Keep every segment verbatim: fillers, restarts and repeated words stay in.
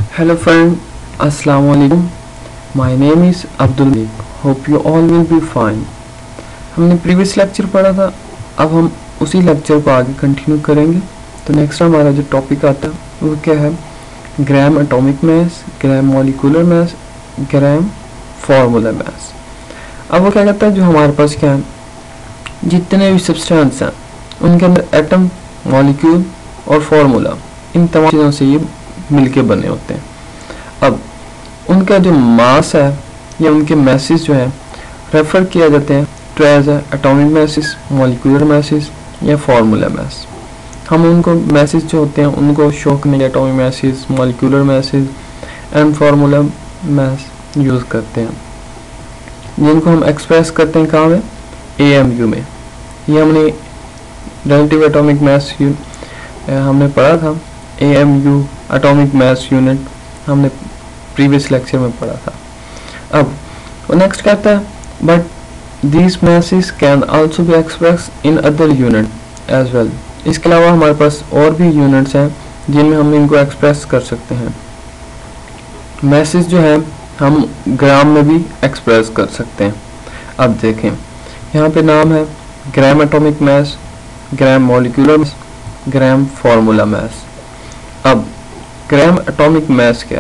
Hello friend, Assalamu alaikum. My name is Abdul Malik. Hope you all will be fine. हमने previous lecture पढ़ा था, अब हम उसी लेक्चर को आगे कंटिन्यू करेंगे। तो नेक्स्ट हमारा जो टॉपिक आता है वो क्या है? Gram atomic mass, gram molecular mass, gram formula mass. अब वो क्या कहता है, जो हमारे पास क्या है, जितने भी सब्सटेंस हैं उनके अंदर एटम, मॉलिक्यूल और फार्मूला, इन तमाम चीज़ों से ये मिलके बने होते हैं। अब उनका जो मास है या उनके मैसेज जो है रेफर किया जाते हैं to as atomic masses, molecular masses या फार्मूला मैस। हम उनको मैसेज जो होते हैं उनको शो करने के atomic masses, molecular masses and formula mass use करते हैं, जिनको हम एक्सप्रेस करते हैं कहाँ में? ए एम यू में। ये हमने रिलेटिव एटॉमिक मैस हमने पढ़ा था, A M U atomic mass unit हमने प्रीवियस लेक्चर में पढ़ा था। अब वो नेक्स्ट कहता है, but these masses can also be express in other unit as well. इसके अलावा हमारे पास और भी यूनिट्स हैं जिनमें हम इनको एक्सप्रेस कर सकते हैं। मैसेज जो है हम ग्राम में भी एक्सप्रेस कर सकते हैं। अब देखें, यहाँ पे नाम है gram atomic mass, gram molecular mass, gram formula mass. अब ग्राम एटॉमिक मास क्या?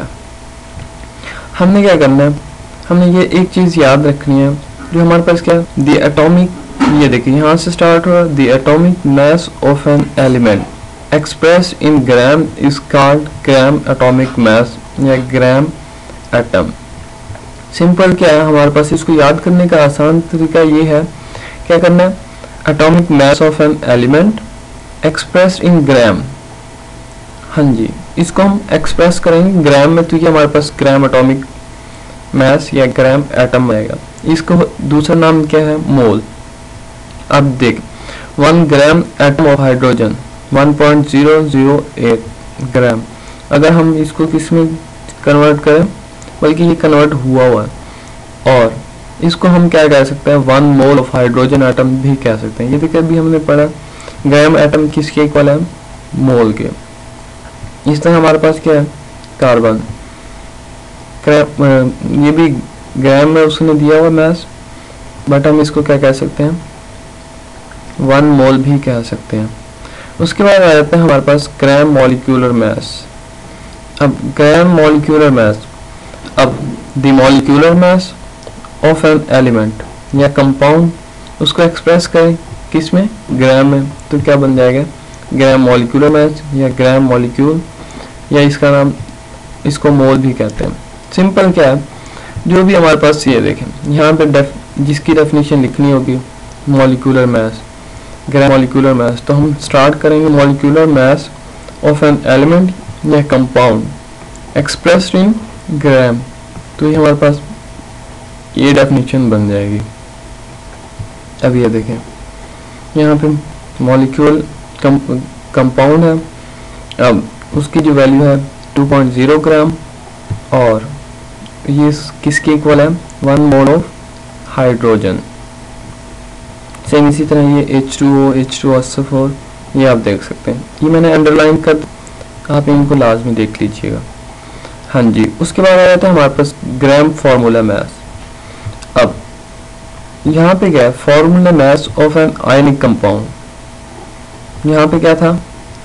हमने क्या करना है, हमने ये एक चीज़ याद रखनी है, जो हमारे पास क्या है, द एटॉमिक, ये देखिए यहाँ से स्टार्ट हुआ, the atomic mass of an element express in gram is called gram atomic mass या ग्राम एटम। सिंपल क्या है हमारे पास, इसको याद करने का आसान तरीका ये है, क्या करना है, atomic mass of an element express in gram. हाँ जी, इसको हम एक्सप्रेस करेंगे ग्राम में, तो ये हमारे पास ग्राम एटॉमिक मास या ग्राम एटम आएगा। इसको दूसरा नाम क्या है? मोल। अब देख, one gram atom of hydrogen one point zero zero eight gram. अगर हम इसको किस में कन्वर्ट करें, बल्कि ये कन्वर्ट हुआ हुआ है, और इसको हम क्या कह सकते हैं, one mole of hydrogen atom भी कह सकते हैं। ये देखिए अभी हमने पढ़ा ग्राम एटम किसके इक्वल है? मोल के। इस तरह हमारे पास क्या है, कार्बन, ये भी ग्राम में उसने दिया हुआ मास, बट हम इसको क्या कह सकते हैं, वन मोल भी कह सकते हैं। उसके बाद आ जाता है हमारे पास ग्राम मॉलिक्यूलर मास। अब ग्राम मॉलिक्यूलर मास, अब the molecular mass of an element या कंपाउंड, उसको एक्सप्रेस करें किस में? ग्राम में, तो क्या बन जाएगा, ग्राम मॉलिक्यूलर मास या ग्राम मॉलिक्यूल, या इसका नाम, इसको मोल भी कहते हैं। सिंपल क्या है, जो भी हमारे पास, ये देखें यहाँ पे डेफ, जिसकी डेफिनेशन लिखनी होगी मॉलिक्यूलर मास, ग्राम मॉलिक्यूलर मास, तो हम स्टार्ट करेंगे molecular mass of an element या कंपाउंड एक्सप्रेस्ड इन ग्राम, तो ये हमारे पास ये डेफिनेशन बन जाएगी। अब ये देखें यहाँ पे मॉलिक्यूल कंपाउंड है, अब उसकी जो वैल्यू है टू पॉइंट ज़ीरो ग्राम, और ये किसके इक्वल है? One mole of hydrogen. Same इसी तरह ये H two O, H two O S O four, ये आप देख सकते हैं, ये मैंने अंडरलाइन कर, आप इनको लाजमी देख लीजिएगा। हाँ जी, उसके बाद आ जाता है हमारे पास ग्राम फार्मूला मास। अब यहाँ पे क्या है, formula mass of an ionic compound. यहाँ पे क्या था,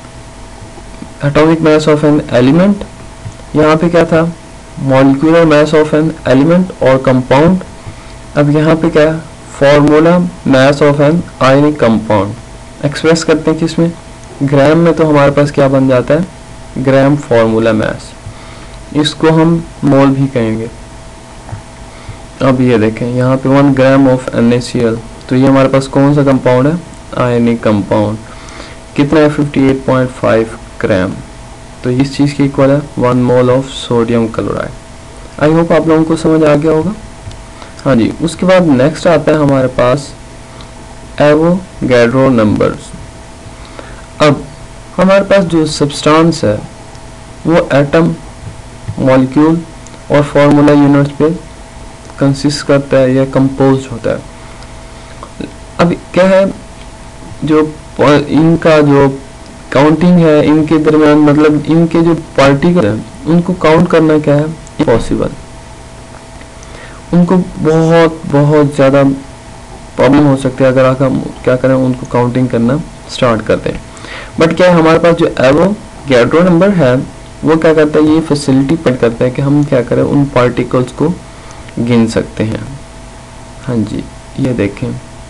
atomic mass of an element, यहाँ पे क्या था, molecular mass of an element और कंपाउंड। अब यहाँ पे क्या है, formula mass of an ionic compound express करते हैं किसमें? ग्राम में, तो हमारे पास क्या बन जाता है, ग्राम फार्मूला मास, इसको हम मोल भी कहेंगे। अब ये देखें यहाँ पे one gram of N A C L, तो ये हमारे पास कौन सा कंपाउंड है? Ionic compound. कितना है? Fifty eight point five gram, तो इस चीज़ की इक्वल है one mole of sodium chloride. I hope आप लोगों को समझ आ गया होगा। हाँ जी, उसके बाद नेक्स्ट आता है हमारे पास एवोगैड्रो नंबर्स। अब हमारे पास जो सब्सटेंस है वो एटम, मॉलिक्यूल और फार्मूला यूनिट्स पे कंसिस्ट करता है या कंपोज होता है। अब क्या है, जो इनका जो काउंटिंग है इनके दरमियान, मतलब इनके जो पार्टिकल है उनको काउंट करना क्या है इम्पॉसिबल, उनको बहुत बहुत ज़्यादा प्रॉब्लम हो सकती है अगर आप हम क्या करें उनको काउंटिंग करना स्टार्ट करते हैं। बट क्या है हमारे पास जो एवोगैड्रो नंबर है वो क्या करता है, ये फैसिलिटी पेड करता है कि हम क्या करें उन पार्टिकल्स को गिन सकते हैं। हाँ जी ये देखें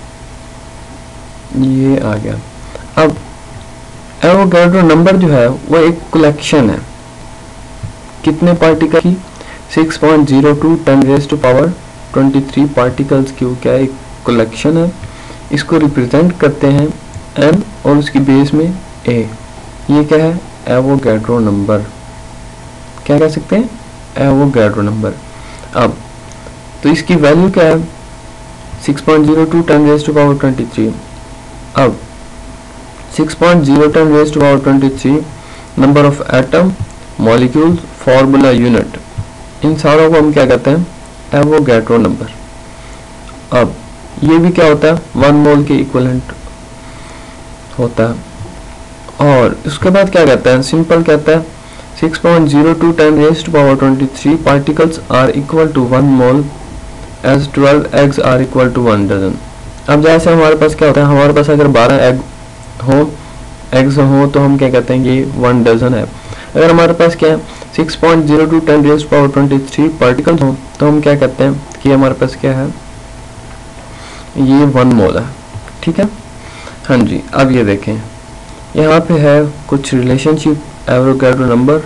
ये आ गया। अब एवोगैड्रो नंबर जो है वो एक कलेक्शन है कितने पार्टिकल की, six point zero two ten raise to power twenty three particles की वो क्या एक कलेक्शन है। इसको रिप्रेजेंट करते हैं एम और उसकी बेस में ए। ये क्या है एवोगैड्रो नंबर, क्या कह सकते हैं एवोगैड्रो नंबर। अब तो इसकी वैल्यू क्या है six point zero two ten raise to power twenty three. अब six point zero ten raise to power twenty three number of atom molecules formula unit, इन सारों को हम क्या कहते हैं एवोगैड्रो नंबर। अब ये भी क्या होता है वन मोल के इक्विवेलेंट होता है। और उसके बाद क्या कहता है सिंपल कहता है six point zero two ten raise to power twenty three particles are equal to one mole as twelve eggs are equal to one dozen. अब जैसे हमारे पास क्या होता है हमारे पास अगर बारह एग हो एग्स हो तो हम क्या कहते हैं ये वन डजन है। अगर हमारे पास क्या है six point zero two ten raise to power twenty three particle हो तो हम क्या कहते हैं कि हमारे पास क्या है ये वन मोल है। ठीक है हाँ जी। अब ये देखें यहाँ पे है कुछ रिलेशनशिप एवोगैड्रो नंबर।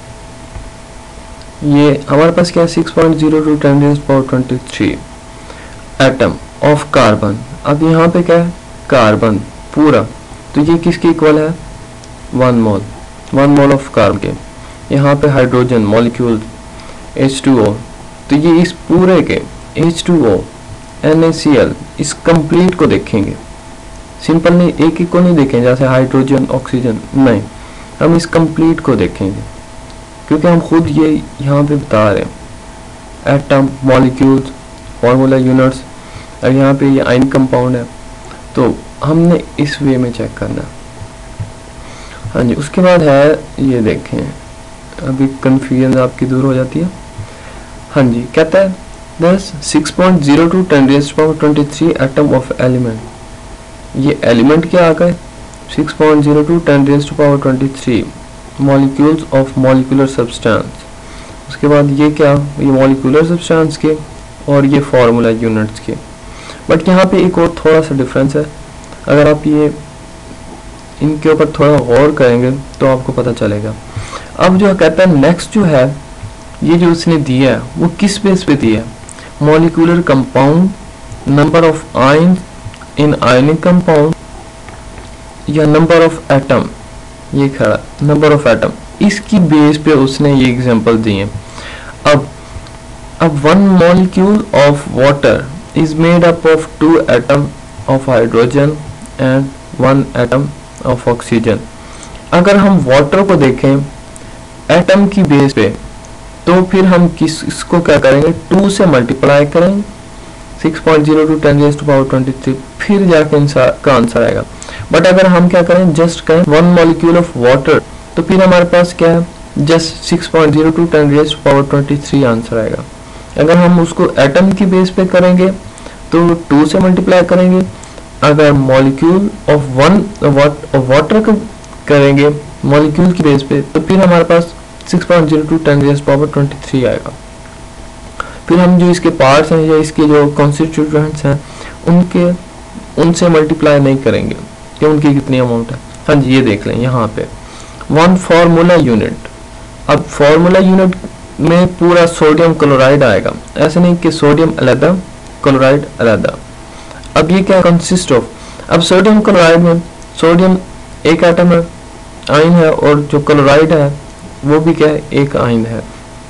ये हमारे पास क्या है six point zero two ten raise to power twenty three atom of carbon. अब यहाँ पे क्या है कार्बन पूरा, तो ये किसके इक्वल है one mole, one mole of carbon के। यहाँ पे hydrogen molecule H two O, तो ये इस पूरे के H two O N A C L इस कंप्लीट को देखेंगे, सिंपल नहीं एक एक को नहीं देखेंगे जैसे हाइड्रोजन ऑक्सीजन, नहीं हम इस कंप्लीट को देखेंगे क्योंकि हम खुद ये यहाँ पे बता रहे हैं एटम मॉलिक्यूल्स फार्मूला यूनिट्स। और यहाँ पे ये आयन कंपाउंड है तो हमने इस वे में चेक करना। हाँ जी उसके बाद है ये देखें अभी कंफ्यूजन आपकी दूर हो जाती है। हाँ जी कहता है दस six point zero two ten raise to power twenty three atom of element, ये एलिमेंट क्या आ गए six point zero two ten raise to power twenty three molecules of molecular substance. उसके बाद ये क्या ये मॉलिक्यूलर सब्सटेंस के और ये फार्मूला यूनिट्स के। बट यहाँ पे एक और थोड़ा सा डिफरेंस है, अगर आप ये इनके ऊपर थोड़ा गौर करेंगे तो आपको पता चलेगा। अब जो कहता है नेक्स्ट जो है ये जो उसने दिया है वो किस बेस पे दिया है molecular compound, number of ion in ionic compound या नंबर ऑफ एटम, ये खड़ा नंबर ऑफ एटम, इसकी बेस पे उसने ये एग्जांपल दिए। अब अब one molecule of water is made up of two atom of hydrogen and one atom of oxygen. अगर हम वाटर को देखें एटम की बेस पे तो फिर हम किस इसको क्या करेंगे टू से मल्टीप्लाई करेंगे six point zero two ten raise to power twenty three फिर जाके का आंसर आएगा। बट अगर हम क्या करें जस्ट करें वन मॉलिक्यूल ऑफ वाटर तो फिर हमारे पास क्या है just six point zero two ten raise to power twenty three answer आएगा। अगर हम उसको एटम की बेस पे करेंगे तो टू से मल्टीप्लाई करेंगे, अगर मॉलिक्यूल ऑफ वन वाटर को करेंगे मॉलिक्यूल की बेस पे तो फिर हमारे पास six point zero two ten raise power twenty three आएगा। फिर हम जो इसके पार्ट्स हैं या इसके जो कॉन्स्टिट्यूएंट्स हैं उनके उनसे मल्टीप्लाई नहीं करेंगे कि उनकी कितनी अमाउंट है। हाँ जी ये देख लें यहाँ पे वन फार्मूला यूनिट। अब फार्मूला यूनिट में पूरा सोडियम क्लोराइड आएगा, ऐसे नहीं कि सोडियम अलग क्लोराइड अलग। अब ये क्या कंसिस्ट ऑफ, अब सोडियम क्लोराइड में सोडियम एक एटम है आयन है और जो क्लोराइड है वो भी क्या है एक आयन है।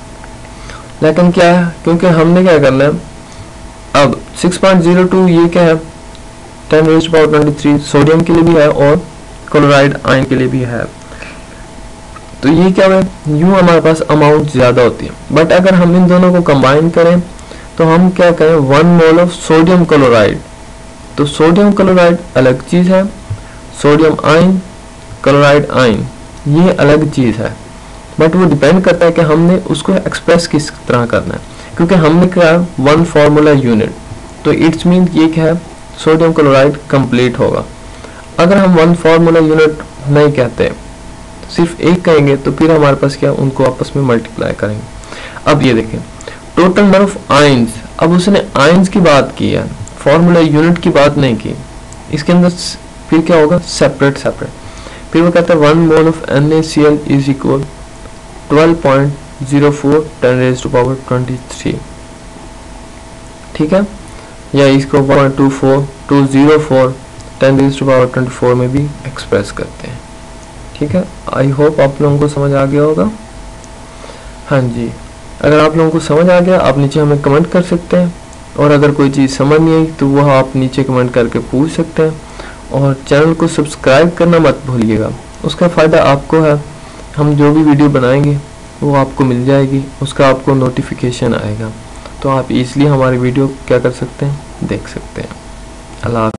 लेकिन क्या है क्योंकि हमने क्या करना है अब सिक्स पॉइंट ज़ीरो टू ये क्या है ten raise to power twenty three sodium के लिए भी है और क्लोराइड आयन के लिए भी है, तो ये क्या है यूं हमारे पास अमाउंट ज्यादा होती है। बट अगर हम इन दोनों को कंबाइन करें तो हम क्या करें one mole of sodium chloride, तो सोडियम क्लोराइड अलग चीज है, सोडियम आयन क्लोराइड आयन, ये अलग चीज़ है, बट वो डिपेंड करता है कि हमने उसको एक्सप्रेस किस तरह करना है, क्योंकि हमने क्या वन फार्मूला यूनिट, तो इट्स मीन ये क्या है, सोडियम क्लोराइड कंप्लीट होगा। अगर हम वन फार्मूला यूनिट नहीं कहते, सिर्फ एक कहेंगे, तो फिर हमारे पास क्या, उनको आपस में मल्टीप्लाई करेंगे। अब ये देखें, टोटल नंबर ऑफ आयंस, अब उसने आयंस की बात की है, फार्मूला यूनिट की बात नहीं की। इसके अंदर फिर क्या होगा, सेपरेट सेपरेट। फिर वो कहता है one mole of NaCl is equal twelve point zero four ten raise to power twenty three, ठीक है, या इसको one point two four two zero four ten raise to power twenty four में भी एक्सप्रेस करते हैं, ठीक है। आई होप आप लोगों को समझ आ गया होगा। हाँ जी, अगर आप लोगों को समझ आ गया, आप नीचे हमें कमेंट कर सकते हैं, और अगर कोई चीज़ समझ नहीं आई तो वह आप नीचे कमेंट करके पूछ सकते हैं। और चैनल को सब्सक्राइब करना मत भूलिएगा, उसका फ़ायदा आपको है, हम जो भी वीडियो बनाएंगे वो आपको मिल जाएगी, उसका आपको नोटिफिकेशन आएगा, तो आप इजीली हमारी वीडियो क्या कर सकते हैं, देख सकते हैं। अल्लाह।